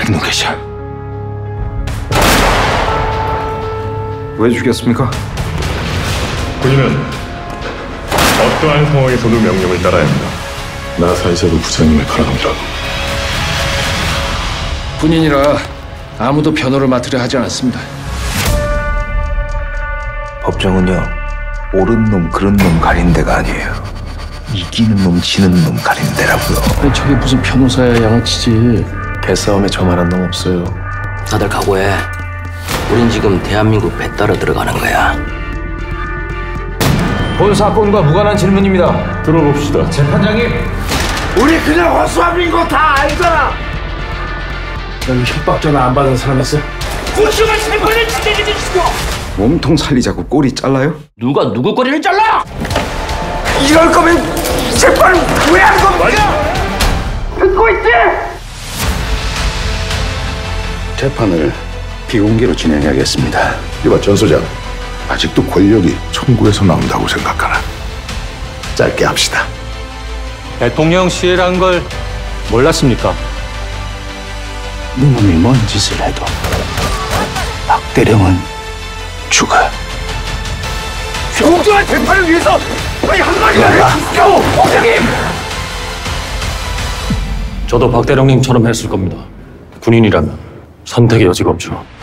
이놈 계셔. 왜 죽였습니까? 군인은 어떠한 상황에서도 명령을 따라야 합니다. 나 사이사도 부장님의 가라앉으라고. 군인이라 아무도 변호를 맡으려 하지 않았습니다. 법정은요, 옳은 놈 그런 놈 가린 데가 아니에요. 이기는 놈 지는 놈 가린 데라고요. 아니, 저게 무슨 변호사야, 양아치지. 개싸움에 저만한 놈 없어요. 다들 각오해. 우린 지금 대한민국 배 따라 들어가는 거야. 본 사건과 무관한 질문입니다. 들어봅시다. 재판장님, 우리 그냥 허수아비인 거 다 알잖아. 여기 협박 전화 안 받은 사람 있어? 구시가 재판을 진행해 주시고. 몸통 살리자고 꼬리 잘라요? 누가 누구 꼬리를 잘라? 이럴 거면 재판을 왜 하는 겁니까? 듣고 있지? 재판을 비공개로 진행해야겠습니다. 이봐 전 소장, 아직도 권력이 청구에서 나온다고 생각하나? 짧게 합시다. 대통령실한 걸 몰랐습니까? 놈이 뭔 짓을 해도 박대령은 죽어. 정중한 재판을 위해서 빨리 한마디만 해주시오, 부장님. 저도 박 대령님처럼 했을 겁니다. 군인이라면 선택의 여지가 없죠.